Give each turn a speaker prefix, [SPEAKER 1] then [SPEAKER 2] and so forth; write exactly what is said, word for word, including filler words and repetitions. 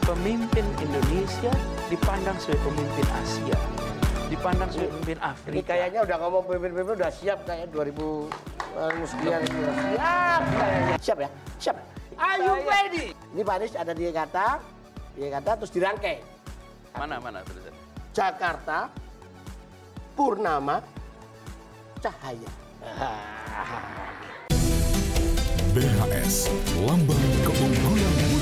[SPEAKER 1] pemimpin Indonesia dipandang sebagai pemimpin Asia, dipandang sebagai pemimpin Afrika.
[SPEAKER 2] Ini kayaknya udah ngomong pemimpin-pemimpin udah siap kayak dua ribu sekian itu. Siap kayaknya. Siap ya? Siap. Are you ready? Ini Pak Anies ada di kata, di kata terus dirangkai.
[SPEAKER 1] Mana mana tulisan?
[SPEAKER 2] Jakarta Purnama Cahaya.
[SPEAKER 3] B H S, lambang keunggulan.